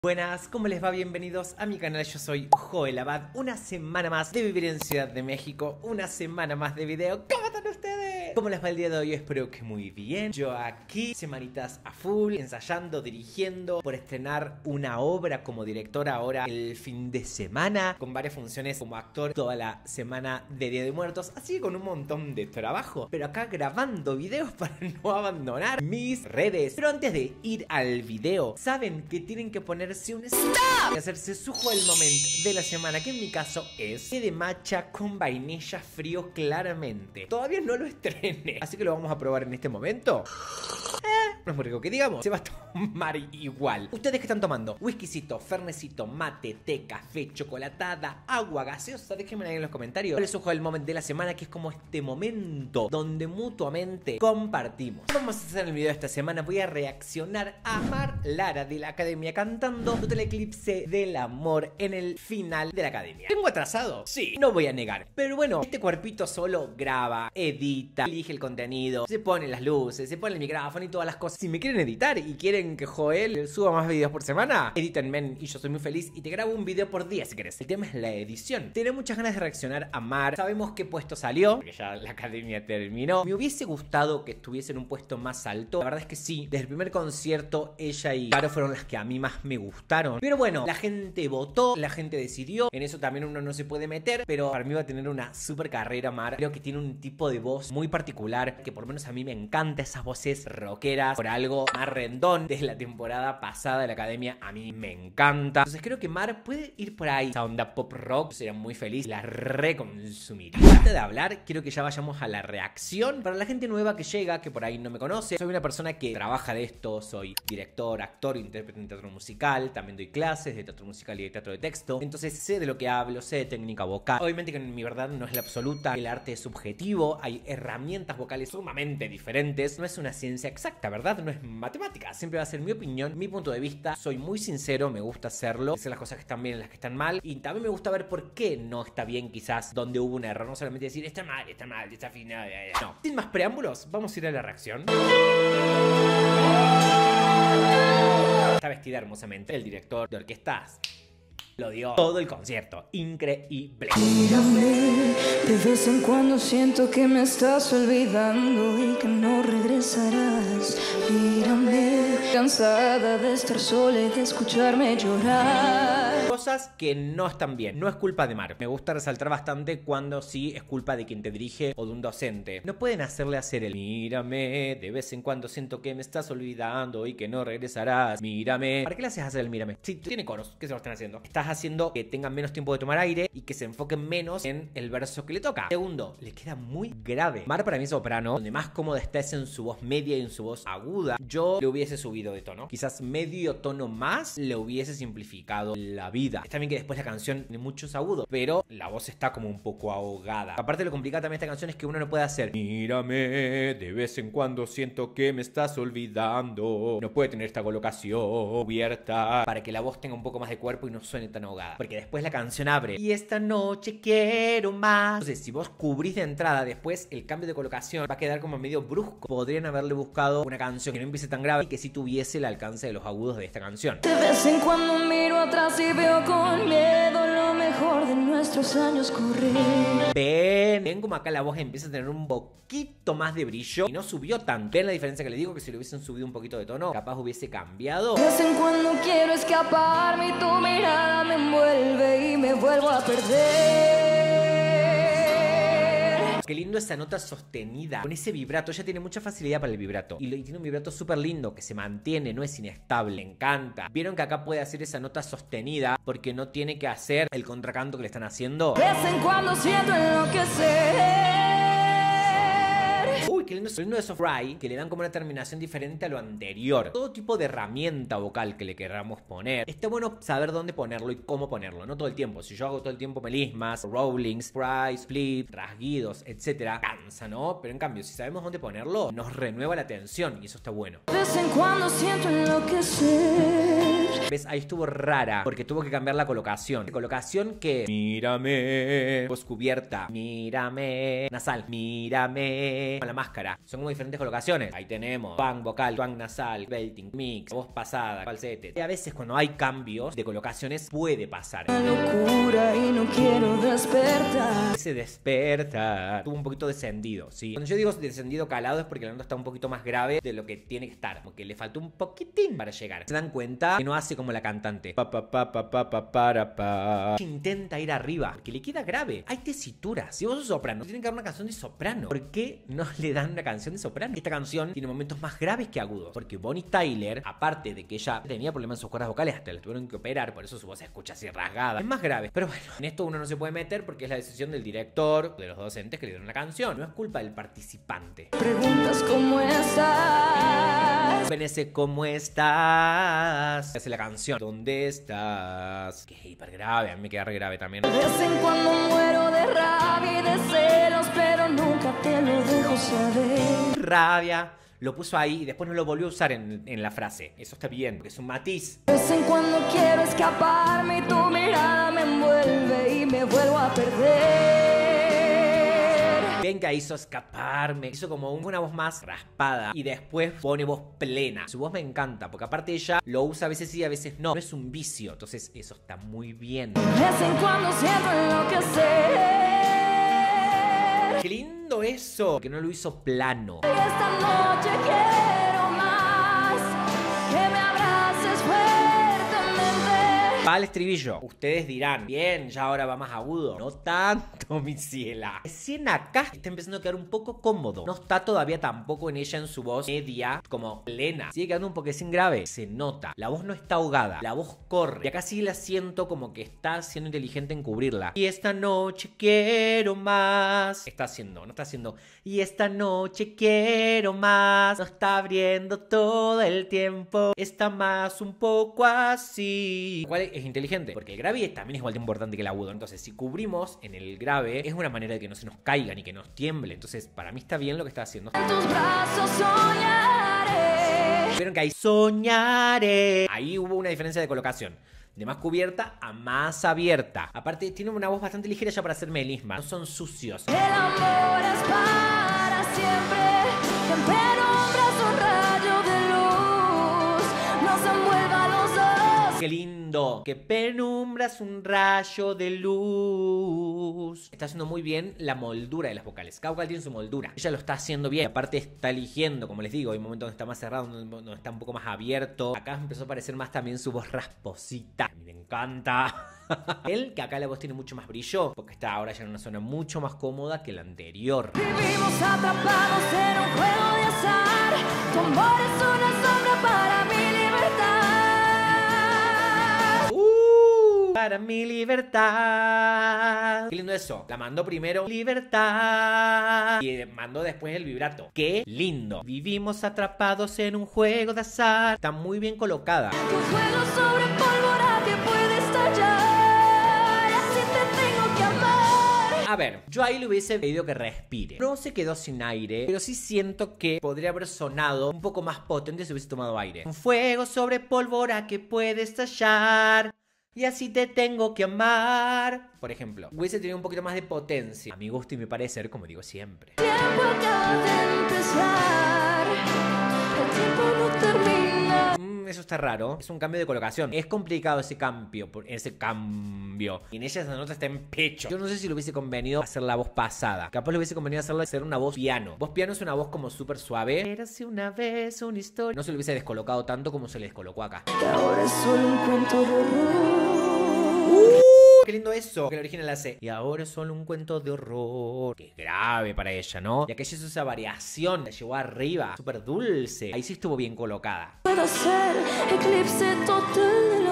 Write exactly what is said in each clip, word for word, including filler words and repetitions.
Buenas, ¿cómo les va? Bienvenidos a mi canal, yo soy Joel Abad. Una semana más de vivir en Ciudad de México, una semana más de video. ¿Cómo están ustedes? ¿Cómo les va el día de hoy? Espero que muy bien. Yo aquí, semanitas a full, ensayando, dirigiendo, por estrenar una obra como director ahora el fin de semana, con varias funciones como actor toda la semana de Día de Muertos, así que con un montón de trabajo, pero acá grabando videos para no abandonar mis redes. Pero antes de ir al video, saben que tienen que poner un stop y hacerse su el momento de la semana, que en mi caso es té de matcha con vainilla frío claramente. Todavía no lo estrené, así que lo vamos a probar en este momento. Eh, no es muy rico que digamos, se va a tomar igual. ¿Ustedes qué están tomando? Whiskycito, fernecito, mate, té, café, chocolatada, agua, gaseosa. Déjenme ahí en los comentarios cuál es su el momento de la semana, que es como este momento donde mutuamente compartimos. Vamos a hacer el video de esta semana. Voy a reaccionar a Mar Lara de la Academia cantando Todo el eclipse del amor en el final de la Academia. ¿Tengo atrasado? Sí, no voy a negar. Pero bueno, este cuerpito solo graba, edita, elige el contenido, se pone las luces, se pone el micrófono y todas las cosas. Si me quieren editar y quieren que Joel suba más videos por semana, edítenme y yo soy muy feliz y te grabo un video por día si querés. El tema es la edición. Tenía muchas ganas de reaccionar a Mar. Sabemos qué puesto salió, porque ya la Academia terminó. Me hubiese gustado que estuviese en un puesto más alto. La verdad es que sí, desde el primer concierto ella y Caro fueron las que a mí más me gustaron. Pero bueno, la gente votó, la gente decidió. En eso también uno no se puede meter, pero para mí va a tener una super carrera Mar. Creo que tiene un tipo de voz muy particular, que por lo menos a mí me encanta, esas voces rockeras. Por algo, Mar Rendón desde la temporada pasada de la Academia a mí me encanta. Entonces creo que Mar puede ir por ahí. Esa onda pop rock, sería muy feliz, la reconsumiría. Antes de hablar, quiero que ya vayamos a la reacción. Para la gente nueva que llega, que por ahí no me conoce, soy una persona que trabaja de esto. Soy director, actor, intérprete en teatro musical. También doy clases de teatro musical y de teatro de texto. Entonces sé de lo que hablo, sé de técnica vocal. Obviamente que en mi verdad no es la absoluta. El arte es subjetivo. Hay herramientas vocales sumamente diferentes. No es una ciencia exacta, ¿verdad? No es matemática. Siempre va a ser mi opinión, mi punto de vista. Soy muy sincero, me gusta hacerlo. Sé las cosas que están bien y las que están mal. Y también me gusta ver por qué no está bien, quizás donde hubo un error. No solamente decir está mal, está mal, está afinado. No. Sin más preámbulos, vamos a ir a la reacción. Está vestida hermosamente. El director de orquestas lo dio todo el concierto. Increíble. Mírame, de vez en cuando siento que me estás olvidando y que no regresarás. Mírame, cansada de estar sola y de escucharme llorar. Cosas que no están bien. No es culpa de Mar. Me gusta resaltar bastante cuando sí es culpa de quien te dirige o de un docente. No pueden hacerle hacer el mírame, de vez en cuando siento que me estás olvidando y que no regresarás. Mírame. ¿Para qué le haces hacer el mírame? Si tiene coros, ¿qué se lo están haciendo? Estás haciendo que tengan menos tiempo de tomar aire y que se enfoquen menos en el verso que le toca. Segundo, le queda muy grave. Mar para mí es soprano, donde más cómoda está es en su voz media y en su voz aguda. Yo le hubiese subido de tono. Quizás medio tono más le hubiese simplificado la vida. Está bien que después la canción tiene muchos agudos, pero la voz está como un poco ahogada. Aparte, lo complicado también de esta canción es que uno no puede hacer mírame, de vez en cuando siento que me estás olvidando. No puede tener esta colocación cubierta para que la voz tenga un poco más de cuerpo y no suene tan ahogada, porque después la canción abre y esta noche quiero más. Entonces, si vos cubrís de entrada, después el cambio de colocación va a quedar como medio brusco. Podrían haberle buscado una canción que no empiece tan grave y que sí tuviese el alcance de los agudos de esta canción. De vez en cuando miro atrás y veo con miedo lo mejor de nuestros años correr. Ven, ven como acá la voz empieza a tener un poquito más de brillo y no subió tanto. Ven la diferencia que les digo, que si le hubiesen subido un poquito de tono, capaz hubiese cambiado. De vez en cuando quiero escaparme y tu mirada me envuelve y me vuelvo a perder. Qué lindo esa nota sostenida con ese vibrato. Ella tiene mucha facilidad para el vibrato y, lo, y tiene un vibrato súper lindo que se mantiene, no es inestable. Me encanta. Vieron que acá puede hacer esa nota sostenida porque no tiene que hacer el contracanto que le están haciendo. De vez en cuando siento enloquecer. Uy, qué lindo es el himno de Fry, que le dan como una terminación diferente a lo anterior. Todo tipo de herramienta vocal que le queramos poner. Está bueno saber dónde ponerlo y cómo ponerlo, no todo el tiempo. Si yo hago todo el tiempo melismas, rollings, fry, split, rasguidos, etcétera, cansa, ¿no? Pero en cambio, si sabemos dónde ponerlo, nos renueva la tensión y eso está bueno. De vez en cuando siento enloquecer. ¿Ves? Ahí estuvo rara, porque tuvo que cambiar la colocación. Colocación que... Mírame. Voz cubierta. Mírame. Nasal. Mírame. Con la máscara. Son como diferentes colocaciones. Ahí tenemos twang vocal, twang nasal, belting, mix, voz pasada, falsete. Y a veces cuando hay cambios de colocaciones puede pasar. Una locura y no quiero despertar. Ese despertar tuvo un poquito descendido, ¿sí? Cuando yo digo descendido calado es porque la nota está un poquito más grave de lo que tiene que estar. Como que le faltó un poquitín para llegar. ¿Se dan cuenta? Que no hace como la cantante. Pa, pa, pa, pa, pa, pa, para, pa. Intenta ir arriba, porque le queda grave. Hay tesituras. Si vos sos soprano, tienen que dar una canción de soprano. ¿Por qué no le dan una canción de soprano? Esta canción tiene momentos más graves que agudos. Porque Bonnie Tyler, aparte de que ella tenía problemas en sus cuerdas vocales, hasta la tuvieron que operar, por eso su voz se escucha así rasgada. Es más grave. Pero bueno, en esto uno no se puede meter porque es la decisión del director, de los docentes que le dieron la canción. No es culpa del participante. Preguntas cómo estás. Ese ¿cómo estás? Hace la canción. ¿Dónde estás? Que es hiper grave, a mí me queda re grave también. De vez en cuando muero de rabia y de celos, pero nunca te lo dejo saber. Rabia. Lo puso ahí y después no lo volvió a usar en, en la frase. Eso está bien, porque es un matiz. De vez en cuando quiero escaparme y tu mirada me envuelve y me vuelvo a perder. Venga, hizo escaparme. Hizo como una voz más raspada. Y después pone voz plena. Su voz me encanta, porque aparte ella lo usa a veces sí, a veces no. No es un vicio, entonces eso está muy bien. De vez en cuando siento enloquecer. Qué lindo eso, que no lo hizo plano. Y esta noche quiero más, que me abraces fuertemente. Va al estribillo. Ustedes dirán, bien, ya ahora va más agudo. No tanto, mi ciela. Recién acá está empezando a quedar un poco cómodo. No está todavía tampoco en ella en su voz media, como plena. Sigue quedando un poquín grave. Se nota. La voz no está ahogada. La voz corre. Y acá sí la siento como que está siendo inteligente en cubrirla. Y esta noche quiero más. Está haciendo, no está haciendo. Y esta noche quiero más. No está abriendo todo el tiempo. Está más un poco así. ¿Cuál es inteligente? Porque el grave también es igual de importante que el agudo. Entonces, si cubrimos en el grave, es una manera de que no se nos caiga ni que nos tiemble. Entonces, para mí está bien lo que está haciendo. En tus brazos soñaré. Vieron que ahí soñaré. Ahí hubo una diferencia de colocación. De más cubierta a más abierta. Aparte, tiene una voz bastante ligera ya para hacer melisma. No son sucios. El amor es para siempre. Que en penumbras un rayo de luz nos envuelva a los dos. Qué lindo. Que penumbras un rayo de luz. Está haciendo muy bien la moldura de las vocales. Cada vocal tiene su moldura. Ella lo está haciendo bien. Aparte está eligiendo, como les digo, hay momentos donde está más cerrado, donde está un poco más abierto. Acá empezó a aparecer más también su voz rasposita. A mí me encanta. Él, que acá la voz tiene mucho más brillo, porque está ahora ya en una zona mucho más cómoda que la anterior. Vivimos atrapados en un juego de azar. Tu amor es una sombra para mi libertad. Uh, para mi libertad. Qué lindo eso. La mandó primero libertad y mandó después el vibrato. Qué lindo. Vivimos atrapados en un juego de azar. Está muy bien colocada. Tu juego sobre pólvora que puede estallar. A ver, yo ahí le hubiese pedido que respire. No se quedó sin aire, pero sí siento que podría haber sonado un poco más potente si hubiese tomado aire. Un fuego sobre pólvora que puede estallar. Y así te tengo que amar. Por ejemplo, hubiese tenido un poquito más de potencia. A mi gusto y mi parecer, como digo siempre. El tiempo acaba de empezar. El tiempo no termina. Mm, eso está raro. Es un cambio de colocación. Es complicado ese cambio. Ese cambio. Y en ella esa nota está en pecho. Yo no sé si le hubiese convenido hacer la voz pasada. Capaz le hubiese convenido hacerla hacer una voz piano. Voz piano es una voz como súper suave. Érase una vez una historia. No se le hubiese descolocado tanto como se le descolocó acá. Y ahora es solo un cuento de horror. Uh, ¡Qué lindo eso! Que el original hace. Y ahora es solo un cuento de horror. Qué grave para ella, ¿no? Y aquella hizo esa variación. La llevó arriba. Súper dulce. Ahí sí estuvo bien colocada. Puedo ser eclipse total del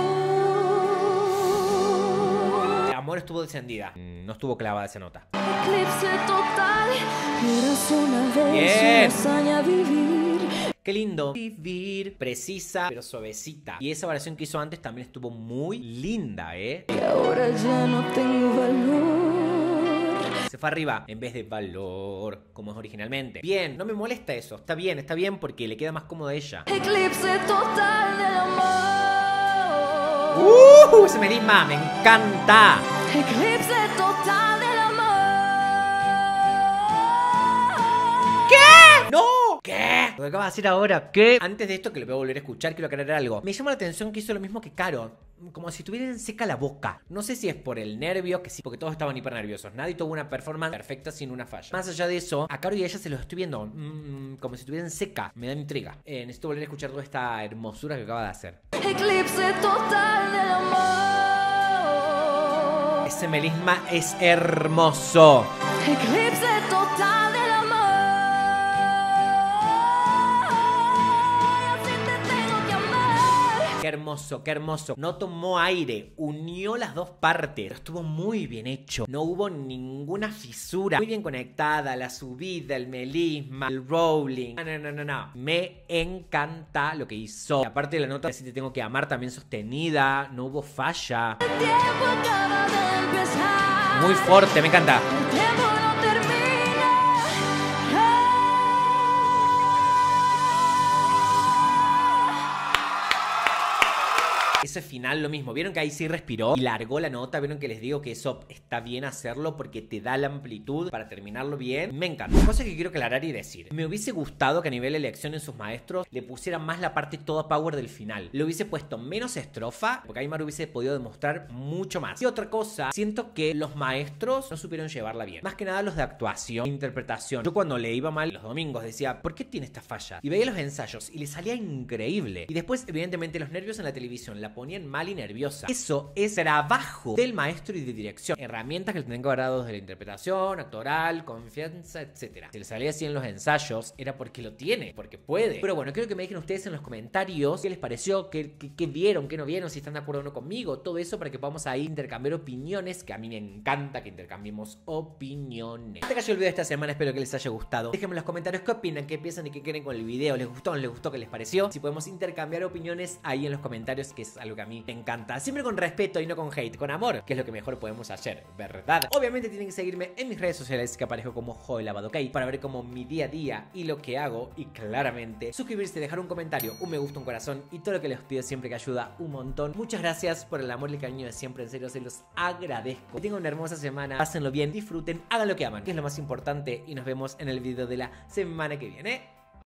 amor. El amor estuvo descendida. No estuvo clavada esa nota. Eclipse total. Eras una vez Bien. una hazaña vivir. Qué lindo. Vivir, precisa, pero suavecita. Y esa variación que hizo antes también estuvo muy linda, ¿eh? Y ahora ya no tengo valor. Se fue arriba en vez de valor, como es originalmente. Bien, no me molesta eso. Está bien, está bien porque le queda más cómodo a ella. Eclipse total del amor. ¡Uh! Ese melisma me encanta. Eclipse total del amor. ¿Qué? ¡No! ¿Qué? Lo que acaba de hacer ahora, ¿qué? Antes de esto, que lo voy a volver a escuchar, quiero aclarar algo. Me llama la atención que hizo lo mismo que Caro. Como si tuvieran seca la boca. No sé si es por el nervio, que sí, porque todos estaban hiper nerviosos. Nadie tuvo una performance perfecta sin una falla. Más allá de eso, a Caro y a ella se los estoy viendo mmm, como si tuvieran seca. Me da intriga. Eh, necesito volver a escuchar toda esta hermosura que acaba de hacer. Eclipse total del amor. Ese melisma es hermoso. Eclipse total del amor. Así te tengo que amar. Qué hermoso, qué hermoso. No tomó aire, unió las dos partes. Pero estuvo muy bien hecho. No hubo ninguna fisura. Muy bien conectada, la subida, el melisma, el rolling. No, no, no, no, no. Me encanta lo que hizo. Y aparte de la nota, Así te tengo que amar, también sostenida. No hubo falla. El tiempo acaba de empezar. Muy fuerte, me encanta. El tiempo no termina. Ese final lo mismo, vieron que ahí sí respiró y largó la nota. Vieron que les digo que eso está bien hacerlo porque te da la amplitud para terminarlo bien. Me encanta. Cosa que quiero aclarar y decir, me hubiese gustado que a nivel de elección en sus maestros le pusieran más la parte toda power del final. Le hubiese puesto menos estrofa porque Aymar hubiese podido demostrar mucho más. Y otra cosa, siento que los maestros no supieron llevarla bien. Más que nada los de actuación, interpretación. Yo cuando le iba mal los domingos decía, ¿por qué tiene esta falla? Y veía los ensayos y le salía increíble. Y después evidentemente los nervios en la televisión la ponían mal y nerviosa. Eso es trabajo del maestro y de dirección. Herramientas que le tienen que haber dado desde la interpretación, actoral, confianza, etcétera. Si le salía así en los ensayos, era porque lo tiene, porque puede. Pero bueno, quiero que me dejen ustedes en los comentarios qué les pareció, qué, qué, qué vieron, qué no vieron, si están de acuerdo o no conmigo. Todo eso para que podamos ahí intercambiar opiniones, que a mí me encanta que intercambiemos opiniones. Hasta que haya el video de esta semana, espero que les haya gustado. Déjenme en los comentarios qué opinan, qué piensan y qué quieren con el video. ¿Les gustó o no les gustó? ¿Qué les pareció? Si podemos intercambiar opiniones ahí en los comentarios, que es algo que a mí me encanta. Siempre con respeto y no con hate, con amor, que es lo que mejor podemos hacer, ¿verdad? Obviamente tienen que seguirme en mis redes sociales, que aparezco como Joelabad, ¿ok? Para ver como mi día a día y lo que hago. Y claramente suscribirse, dejar un comentario, un me gusta, un corazón y todo lo que les pido siempre, que ayuda un montón. Muchas gracias por el amor y el cariño de siempre, en serio se los agradezco. Que tengan una hermosa semana, pásenlo bien, disfruten, hagan lo que aman, que es lo más importante, y nos vemos en el video de la semana que viene.